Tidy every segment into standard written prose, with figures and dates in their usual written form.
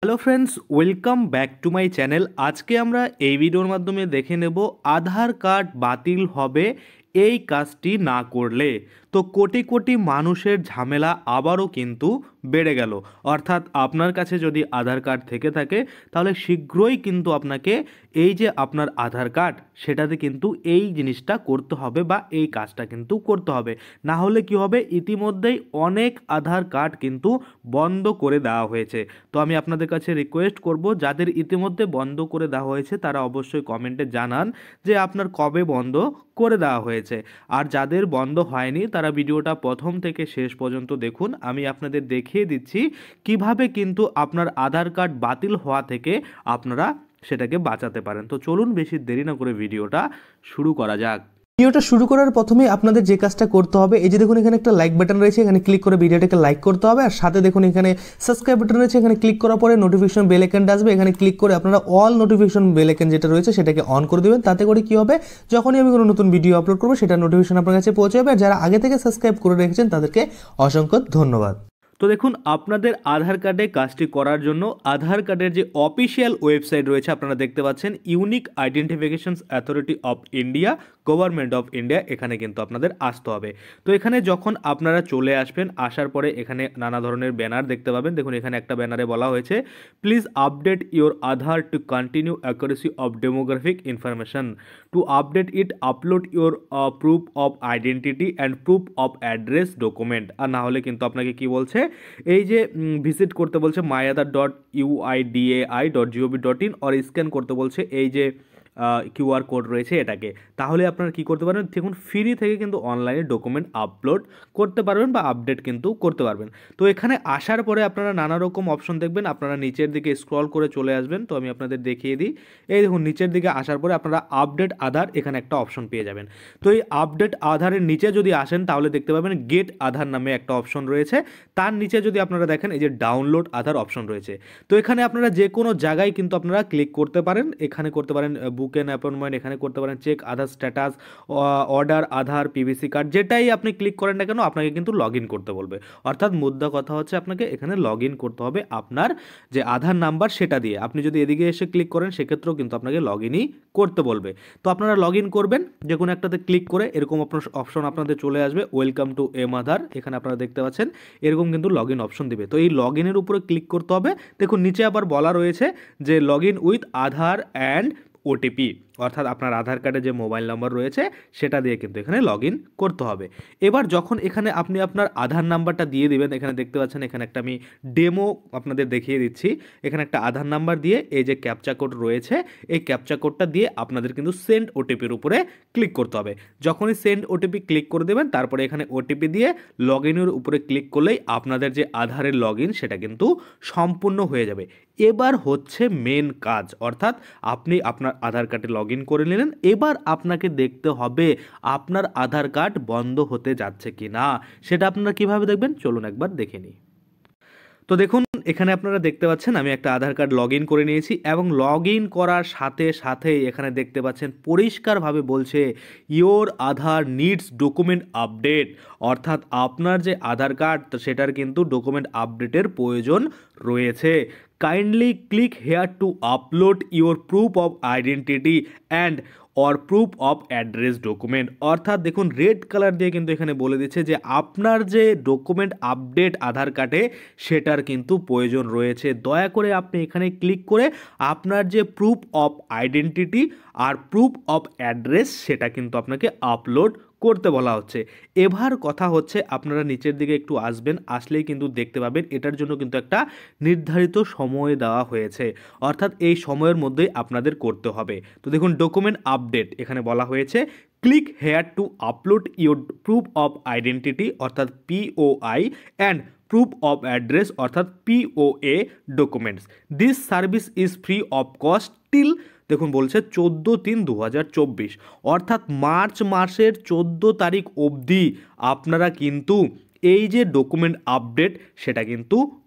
Hello friends, welcome back to my channel. আজকে আমরা এই ভিডিওর মাধ্যমে দেখে নেব আধার কার্ড বাতিল হবে এই কাজটি না করলে। তো কোটি কোটি মানুষের ঝামেলা আবারও কিন্তু বেড়ে গেল। অর্থাৎ আপনার কাছে যদি আধার কার্ড থেকে থাকে তাহলে শীঘ্রই কিন্তু আপনাকে এই যে আপনার আধার কার্ড সেটাতে কিন্তু এই জিনিসটা করতে হবে বা এই কাজটা কিন্তু করতে হবে। না হলে কি হবে, ইতিমধ্যেই অনেক আধার কার্ড কিন্তু বন্ধ করে দেওয়া হয়েছে। তো আমি আপনাদের কাছে রিকোয়েস্ট করব, যাদের ইতিমধ্যে বন্ধ করে দেওয়া হয়েছে তারা অবশ্যই কমেন্টে জানান যে আপনার কবে বন্ধ করে দেওয়া হয়েছে। আর যাদের বন্ধ হয়নি তারা ভিডিওটা প্রথম থেকে শেষ পর্যন্ত দেখুন। আমি আপনাদের দেখিয়ে দিচ্ছি কিভাবে কিন্তু আপনার আধার কার্ড বাতিল হওয়া থেকে আপনারা সেটাকে বাঁচাতে পারেন। তো চলুন বেশি দেরি না করে ভিডিওটা শুরু করা যাক। ভিডিওটা শুরু করার প্রথমে আপনাদের যে কাজটা করতে হবে, এই যে দেখুন এখানে একটা লাইক বাটন রয়েছে, এখানে ক্লিক করে ভিডিওটাকে লাইক করতে হবে। আর সাথে দেখুন এখানে সাবস্ক্রাইব বাটন রয়েছে, এখানে ক্লিক করার পরে নোটিফিকেশন বেল আইকনটা আসবে, এখানে ক্লিক করে আপনারা অল নোটিফিকেশন বেল আইকন যেটা রয়েছে সেটাকে অন করে দেবেন। তাতে করে কি হবে, যখনই আমি কোনো নতুন ভিডিও আপলোড করবো সেটা নোটিফিকেশন আপনার কাছে পৌঁছে যাবে। আর যারা আগে থেকে সাবস্ক্রাইব করে রেখেছেন তাদেরকে অসংখ্য ধন্যবাদ। তো দেখুন, আপনাদের আধার কার্ডে কাজটি করার জন্য আধার কার্ডের যে অফিসিয়াল ওয়েবসাইট রয়েছে আপনারা দেখতে পাচ্ছেন, unique identifications authority of India, government of India, এখানে কিন্তু আপনাদের আসতে হবে। তো এখানে যখন আপনারা চলে আসবেন, আসার পরে এখানে নানা ধরনের ব্যানার দেখতে পাবেন। দেখুন এখানে একটা ব্যানারে বলা হয়েছে, please update your Aadhaar to continue accuracy of demographic information, to update it upload your proof of identity and proof of address document. আর না হলে কিন্তু আপনাকে কি বলছে, এই যে ভিজিট করতে বলছে myaadhar.uidai.gov.in, আর স্ক্যান করতে বলছে এই যে কিউআর কোড রয়েছে এটাকে। তাহলে আপনারা কি করতে পারবেন, দেখুন ফ্রি থেকে কিন্তু অনলাইনে ডকুমেন্ট আপলোড করতে পারবেন বা আপডেট কিন্তু করতে পারবেন। তো এখানে আসার পরে আপনারা নানা রকম অপশন দেখবেন, আপনারা নিচের দিকে স্ক্রল করে চলে আসবেন। তো আমি আপনাদের দেখিয়ে দিই, এই দেখুন নিচের দিকে আসার পরে আপনারা আপডেট আধার এখানে একটা অপশন পেয়ে যাবেন। তো এই আপডেট আধারের নিচে যদি আসেন তাহলে দেখতে পাবেন গেট আধার নামে একটা অপশন রয়েছে। তার নিচে যদি আপনারা দেখেন এই যে ডাউনলোড আধার অপশন রয়েছে। তো এখানে আপনারা যে কোনো জায়গায় কিন্তু আপনারা ক্লিক করতে পারেন। এখানে করতে পারেন বুক অ্যান্ড অ্যাপয়েন্টমেন্ট, এখানে করতে পারেন check Aadhaar status, order Aadhaar, PVC card, যেটাই আপনি ক্লিক করেন না কেন আপনাকে কিন্তু লগ ইন করতে বলবে। অর্থাৎ মুদ্রা কথা হচ্ছে আপনাকে এখানে লগ ইন করতে হবে আপনার যে আধার নাম্বার সেটা দিয়ে। আপনি যদি এদিকে এসে ক্লিক করেন সেক্ষেত্রেও কিন্তু আপনাকে লগ ইনই করতে বলবে। তো আপনারা লগ ইন করবেন, যে কোনো একটাতে ক্লিক করে এরকম অপশন আপনাদের চলে আসবে, ওয়েলকাম টু এম আধার। এখানে আপনারা দেখতে পাচ্ছেন এরকম কিন্তু লগ ইন অপশন দিবে। তো এই লগ ইনের উপরে ক্লিক করতে হবে। দেখুন নিচে আবার বলা রয়েছে যে log in with Aadhaar and OTP, অর্থাৎ আপনার আধার কার্ডে যে মোবাইল নাম্বার রয়েছে সেটা দিয়ে কিন্তু এখানে লগ ইন করতে হবে। এবার যখন এখানে আপনি আপনার আধার নাম্বারটা দিয়ে দিবেন, এখানে দেখতে পাচ্ছেন এখানে একটা আমি ডেমো আপনাদের দেখিয়ে দিচ্ছি। এখানে একটা আধার নাম্বার দিয়ে এই যে ক্যাপচা কোড রয়েছে, এই ক্যাপচা কোডটা দিয়ে আপনাদের কিন্তু সেন্ড ওটিপির উপরে ক্লিক করতে হবে। যখনই সেন্ড ওটিপি ক্লিক করে দেবেন তারপরে এখানে ওটিপি দিয়ে লগ ইনের উপরে ক্লিক করলেই আপনাদের যে আধারের লগ ইন সেটা কিন্তু সম্পূর্ণ হয়ে যাবে। এবার হচ্ছে মেন কাজ, অর্থাৎ আপনি আপনার আধার কার্ডে লগ ইন করে নিলেন। এবার আপনাকে দেখতে হবে আপনার আধার কার্ড বন্ধ হতে যাচ্ছে কি না। সেটা আপনারা কিভাবে দেখবেন চলুন একবার দেখে নিই। তো দেখুন এখানে আপনারা দেখতে পাচ্ছেন আমি একটা আধার কার্ড লগ ইন করে নিয়েছি, এবং লগ ইন করার সাথে সাথে এখানে দেখতে পাচ্ছেন পরিষ্কারভাবে বলছে your Aadhaar needs document update, অর্থাৎ আপনার যে আধার কার্ড সেটার কিন্তু ডকুমেন্ট আপডেটের প্রয়োজন রয়েছে। Kindly click here to upload your proof of identity and or proof of address document. অর্থাৎ দেখুন রেড কালার দিয়ে কিন্তু এখানে বলে দিচ্ছে যে আপনার যে ডকুমেন্ট আপডেট আধার কার্ডে সেটার কিন্তু প্রয়োজন রয়েছে। দয়া করে আপনি এখানে ক্লিক করে আপনার যে প্রুফ অফ আইডেন্টিটি আর প্রুফ অফ অ্যাড্রেস সেটা কিন্তু আপনাকে আপলোড করতে বলা হচ্ছে। এবার কথা হচ্ছে আপনারা নিচের দিকে একটু আসবেন, আসলেই কিন্তু দেখতে পাবেন এটার জন্য কিন্তু একটা নির্ধারিত সময় দেওয়া হয়েছে, অর্থাৎ এই সময়ের মধ্যেই আপনাদের করতে হবে। তো দেখুন ডকুমেন্ট আপডেট এখানে বলা হয়েছে click here to upload your proof of identity অর্থাৎ POI and proof of address অর্থাৎ POA documents. This service is free of cost till, দেখুন বলছে 14/3/2024, অর্থাৎ মার্চ মাসের 14 তারিখ অবধি আপনারা কিন্তু এই যে ডকুমেন্ট আপডেট সেটা কিন্তু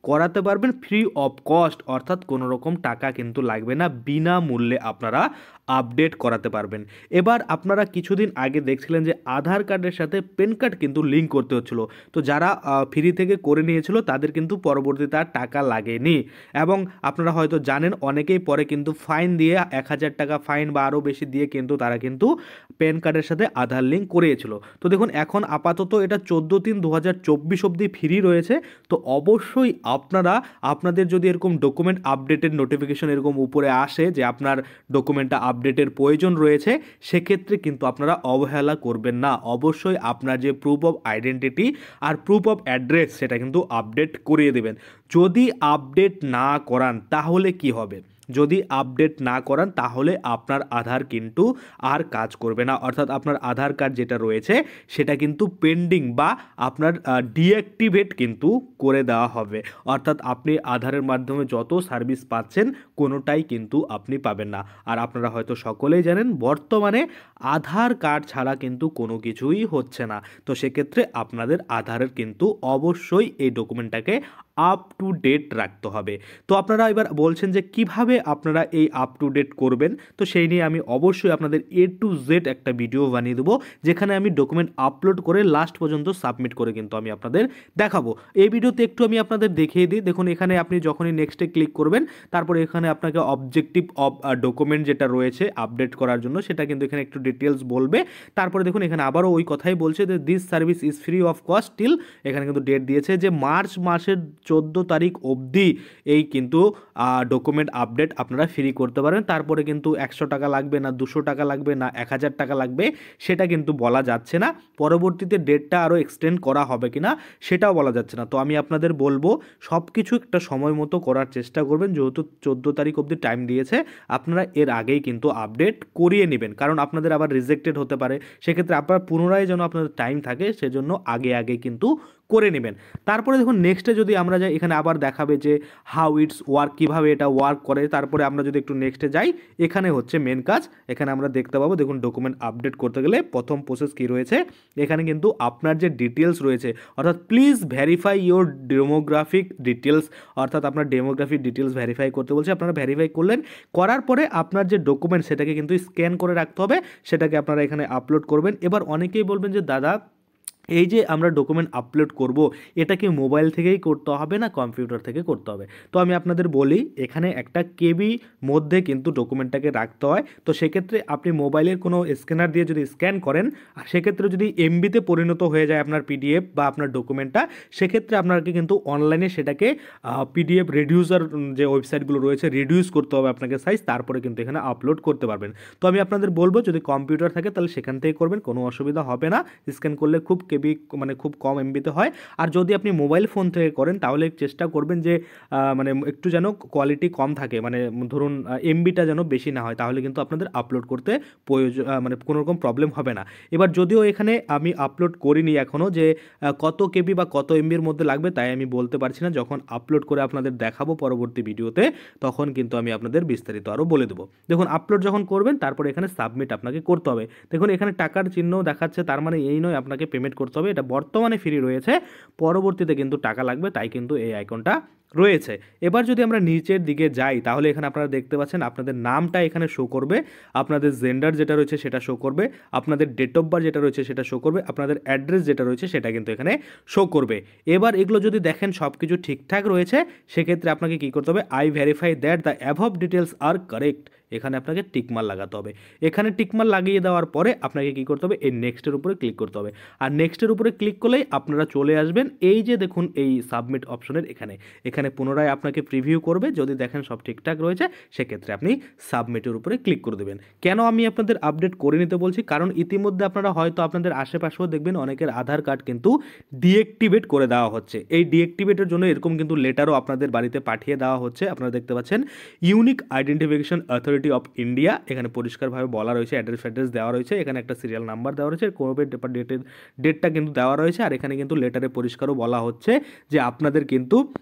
করাতে পারবেন ফ্রি অফ কস্ট, অর্থাৎ কোনো রকম টাকা কিন্তু লাগবে না, বিনামূল্যে আপনারা আপডেট করাতে পারবেন। এবার আপনারা কিছুদিন আগে দেখছিলেন যে আধার কার্ডের সাথে প্যান কার্ড কিন্তু লিঙ্ক করতে হচ্ছিল, তো যারা ফ্রি থেকে করে নিয়েছিল তাদের কিন্তু পরবর্তীতে আর টাকা লাগেনি। এবং আপনারা হয়তো জানেন অনেকেই পরে কিন্তু ফাইন দিয়ে 1000 টাকা ফাইন বা আরও বেশি দিয়ে কিন্তু তারা কিন্তু প্যান কার্ডের সাথে আধার লিঙ্ক করিয়েছিল। তো দেখুন এখন আপাতত এটা 14/3/2024 অবধি ফ্রি রয়েছে। তো অবশ্যই আপনারা আপনাদের যদি এরকম ডকুমেন্ট আপডেটের নোটিফিকেশন এরকম উপরে আসে যে আপনার ডকুমেন্টটা আপডেটের প্রয়োজন রয়েছে, সেক্ষেত্রে কিন্তু আপনারা অবহেলা করবেন না। অবশ্যই আপনার যে প্রুফ অফ আইডেন্টিটি আর প্রুফ অফ অ্যাড্রেস সেটা কিন্তু আপডেট করিয়ে দেবেন। যদি আপডেট না করান তাহলে কি হবে? যদি আপডেট না করান তাহলে আপনার আধার কিন্তু আর কাজ করবে না, অর্থাৎ আপনার আধার কার্ড যেটা রয়েছে সেটা কিন্তু পেন্ডিং বা আপনার ডিঅ্যাক্টিভেট কিন্তু করে দেওয়া হবে। অর্থাৎ আপনি আধারের মাধ্যমে যত সার্ভিস পাচ্ছেন কোনোটাই কিন্তু আপনি পাবেন না। আর আপনারা হয়তো সকলেই জানেন বর্তমানে আধার কার্ড ছাড়া কিন্তু কোনো কিছুই হচ্ছে না। তো সেক্ষেত্রে আপনাদের আধারের কিন্তু অবশ্যই এই ডকুমেন্টটাকে আপ টু ডেট রাখতে হবে। তো আপনারা এবার বলছেন যে কিভাবে আপনারা এই আপ টু ডেট করবেন, তো সেই নিয়ে আমি অবশ্যই আপনাদের A to Z একটা ভিডিও বানিয়ে দেবো, যেখানে আমি ডকুমেন্ট আপলোড করে লাস্ট পর্যন্ত সাবমিট করে কিন্তু আমি আপনাদের দেখাবো। এই ভিডিওতে একটু আমি আপনাদের দেখিয়ে দিই। দেখুন এখানে আপনি যখনই নেক্সটে ক্লিক করবেন তারপরে এখানে আপনাকে অবজেক্টিভ অফ ডকুমেন্ট যেটা রয়েছে আপডেট করার জন্য সেটা কিন্তু এখানে একটু ডিটেলস বলবে। তারপরে দেখুন এখানে আবারও ওই কথাই বলছে যে this service is free of cost till, এখানে কিন্তু ডেট দিয়েছে যে মার্চ মাসের 14 তারিখ অবধি এই কিন্তু ডকুমেন্ট আপডেট আপনারা ফ্রি করতে পারেন। তারপরে কিন্তু 100 টাকা লাগবে না, 200 টাকা লাগবে না, 1000 টাকা লাগবে সেটা কিন্তু বলা যাচ্ছে না। পরবর্তীতে ডেটটা আরও এক্সটেন্ড করা হবে কিনা সেটাও বলা যাচ্ছে না। তো আমি আপনাদের বলবো সব কিছু একটা সময় মতো করার চেষ্টা করবেন। যেহেতু 14 তারিখ অবধি টাইম দিয়েছে, আপনারা এর আগেই কিন্তু আপডেট করিয়ে নেবেন, কারণ আপনাদের আবার রিজেক্টেড হতে পারে। সেক্ষেত্রে আপনার পুনরায় যেন আপনাদের টাইম থাকে সেজন্য আগে কিন্তু করে নেবেন। তারপরে দেখুন নেক্সটে যদি আমরা যাই, এখানে আবার দেখাবে যে হাউ ইটস ওয়ার্ক, কীভাবে এটা ওয়ার্ক করে। তারপরে আমরা যদি একটু নেক্সটে যাই, এখানে হচ্ছে মেন কাজ। এখানে আমরা দেখতে পাবো দেখুন ডকুমেন্ট আপডেট করতে গেলে প্রথম প্রসেস কী রয়েছে, এখানে কিন্তু আপনার যে ডিটেলস রয়েছে, অর্থাৎ please verify your demographic details, অর্থাৎ আপনার ডেমোগ্রাফিক ডিটেলস ভেরিফাই করতে বলছে। আপনারা ভেরিফাই করলেন, করার পরে আপনার যে ডকুমেন্ট সেটাকে কিন্তু স্ক্যান করে রাখতে হবে, সেটাকে আপনারা এখানে আপলোড করবেন। এবার অনেকেই বলবেন যে দাদা এই যে আমরা ডকুমেন্ট আপলোড করব এটা কি মোবাইল থেকেই করতে হবে না কম্পিউটার থেকে করতে হবে? তো আমি আপনাদের বলি এখানে একটা কেবি মধ্যে কিন্তু ডকুমেন্টটাকে রাখতে হয়। তো সেক্ষেত্রে আপনি মোবাইলের কোনো স্ক্যানার দিয়ে যদি স্ক্যান করেন, আর সেক্ষেত্রে যদি এমবিতে পরিণত হয়ে যায় আপনার পিডিএফ বা আপনার ডকুমেন্টটা, সেক্ষেত্রে আপনাকে কিন্তু অনলাইনে সেটাকে পিডিএফ রিডিউসার যে ওয়েবসাইটগুলো রয়েছে রিডিউস করতে হবে আপনাকে সাইজ, তারপরে কিন্তু এখানে আপলোড করতে পারবেন। তো আমি আপনাদের বলবো যদি কম্পিউটার থাকে তাহলে সেখান থেকে করবেন, কোনো অসুবিধা হবে না। স্ক্যান করলে খুব কেবি মানে খুব কম এমবিতে হয়। আর যদি আপনি মোবাইল ফোন থেকে করেন তাহলে চেষ্টা করবেন যে মানে একটু যেন কোয়ালিটি কম থাকে, মানে ধরুন এমবিটা যেন বেশি না হয়, তাহলে কিন্তু আপনাদের আপলোড করতে প্রয়োজন মানে কোনো রকম প্রবলেম হবে না। এবার যদিও এখানে আমি আপলোড করিনি এখনও যে কত কেবি বা কত এমবির মধ্যে লাগবে, তাই আমি বলতে পারছি না। যখন আপলোড করে আপনাদের দেখাবো পরবর্তী ভিডিওতে তখন কিন্তু আমি আপনাদের বিস্তারিত আরও বলে দেবো। দেখুন আপলোড যখন করবেন তারপরে এখানে সাবমিট আপনাকে করতে হবে। দেখুন এখানে টাকার চিহ্ন দেখাচ্ছে, তার মানে এই নয় আপনাকে পেমেন্ট করতে হবে, এটা বর্তমানে ফ্রি রয়েছে, পরবর্তীতে কিন্তু টাকা লাগবে, তাই কিন্তু এই আইকনটা রয়েছে। এবার যদি আমরা নিচের দিকে যাই তাহলে এখানে আপনারা দেখতে পাচ্ছেন আপনাদের নামটা এখানে শো করবে, আপনাদের জেন্ডার যেটা রয়েছে সেটা শো করবে, আপনাদের ডেট অফ বার্থ যেটা রয়েছে সেটা শো করবে, আপনাদের অ্যাড্রেস যেটা রয়েছে সেটা কিন্তু এখানে শো করবে। এবার এগুলো যদি দেখেন সব কিছু ঠিকঠাক রয়েছে, সেক্ষেত্রে আপনাকে কী করতে হবে, I verify that the above details are correct, এখানে আপনাকে টিকমার লাগাতে হবে। এখানে টিকমার লাগিয়ে দেওয়ার পরে আপনাকে কী করতে হবে, এই নেক্সটের উপরে ক্লিক করতে হবে। আর নেক্সটের উপরে ক্লিক করলেই আপনারা চলে আসবেন এই যে দেখুন এই সাবমিট অপশনের এখানে পুনরায় আপনাকে প্রিভিউ করবে। যদি দেখেন সব ঠিকঠাক রয়েছে সেক্ষেত্রে আপনি সাবমিটের উপরে ক্লিক করে দেবেন। কেন আমি আপনাদের আপডেট করে নিতে বলছি, কারণ ইতিমধ্যে আপনারা হয়তো আপনাদের আশেপাশেও দেখবেন অনেকের আধার কার্ড কিন্তু ডিঅ্যাক্টিভেট করে দেওয়া হচ্ছে। এই ডিঅ্যাক্টিভেটের জন্য এরকম কিন্তু লেটারও আপনাদের বাড়িতে পাঠিয়ে দেওয়া হচ্ছে। আপনারা দেখতে পাচ্ছেন unique identification authority of India, এখানে পরিষ্কারভাবে বলা রয়েছে, অ্যাড্রেস দেওয়া রয়েছে, এখানে একটা সিরিয়াল নাম্বার দেওয়া রয়েছে, কবে ডেটটা কিন্তু দেওয়া রয়েছে। আর এখানে কিন্তু লেটারে পরিষ্কারও বলা হচ্ছে যে আপনাদের কিন্তু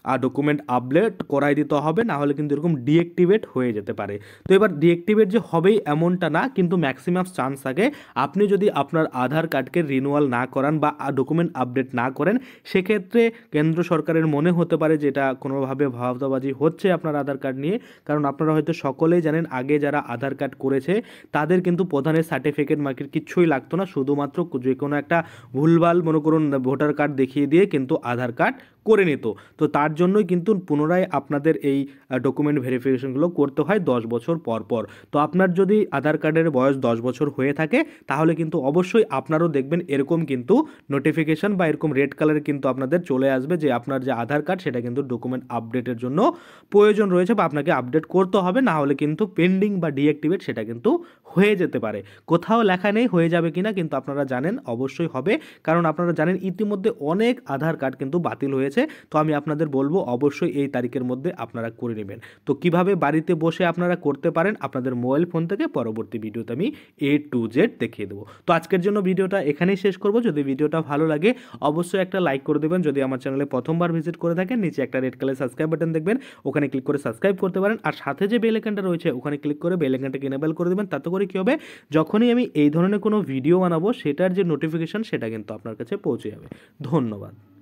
ডকুমেন্ট আপডেট করাই দিতে হবে, না হলে কিন্তু এরকম ডিঅ্যাক্টিভেট হয়ে যেতে পারে। তো এবার ডিঅ্যাক্টিভেট যে হবেই এমনটা না, কিন্তু ম্যাক্সিমাম চান্স থাকে আপনি যদি আপনার আধার কার্ডকে রিনিউয়াল না করান বা ডকুমেন্ট আপডেট না করেন, সেক্ষেত্রে কেন্দ্র সরকারের মনে হতে পারে যে এটা কোনোভাবে ভাওতাবাজি হচ্ছে আপনার আধার কার্ড নিয়ে। কারণ আপনারা হয়তো সকলেই জানেন, আগে যারা আধার কার্ড করেছে তাদের কিন্তু প্রধানের সার্টিফিকেট মার্কেট কিচ্ছুই লাগতো না, শুধুমাত্র যে কোনো একটা ভুলভাল মনে করুন ভোটার কার্ড দেখিয়ে দিয়ে কিন্তু আধার কার্ড করে নিত। তো তার জন্যই কিন্তু পুনরায় আপনাদের এই ডকুমেন্ট ভেরিফিকেশনগুলো করতে হয় 10 বছর পর পর। তো আপনার যদি আধার কার্ডের বয়স 10 বছর হয়ে থাকে, তাহলে কিন্তু অবশ্যই আপনারও দেখবেন এরকম কিন্তু নোটিফিকেশন বা এরকম রেড কালারে কিন্তু আপনাদের চলে আসবে যে আপনার যে আধার কার্ড সেটা কিন্তু ডকুমেন্ট আপডেটের জন্য প্রয়োজন রয়েছে বা আপনাকে আপডেট করতে হবে, না হলে কিন্তু পেন্ডিং বা ডিঅ্যাক্টিভেট সেটা কিন্তু হয়ে যেতে পারে। কোথাও লেখা নেই হয়ে যাবে কিনা, কিন্তু আপনারা জানেন অবশ্যই হবে, কারণ আপনারা জানেন ইতিমধ্যে অনেক আধার কার্ড কিন্তু বাতিল হয়েছে। তো আমি আপনাদের বলবো অবশ্যই এই তারিখের মধ্যে আপনারা করে নেবেন। তো কিভাবে বাড়িতে বসে আপনারা করতে পারেন আপনাদের মোবাইল ফোন থেকে, পরবর্তী ভিডিওতে আমি A to Z দেখিয়ে দেবো। তো আজকের জন্য ভিডিওটা এখানেই শেষ করব। যদি ভিডিওটা ভালো লাগে অবশ্যই একটা লাইক করে দেবেন। যদি আমার চ্যানেলে প্রথমবার ভিজিট করে থাকেন, নিচে একটা রেড কালার সাবস্ক্রাইব বাটন দেখবেন, ওখানে ক্লিক করে সাবস্ক্রাইব করতে পারেন। আর সাথে যে বেল আইকনটা রয়েছে ওখানে ক্লিক করে বেল আইকনটাকে এনেবল করে দেবেন। তাতে করে কী হবে, যখনই আমি এই ধরনের কোনো ভিডিও বানাবো সেটার যে নোটিফিকেশন সেটা কিন্তু আপনার কাছে পৌঁছে যাবে। ধন্যবাদ।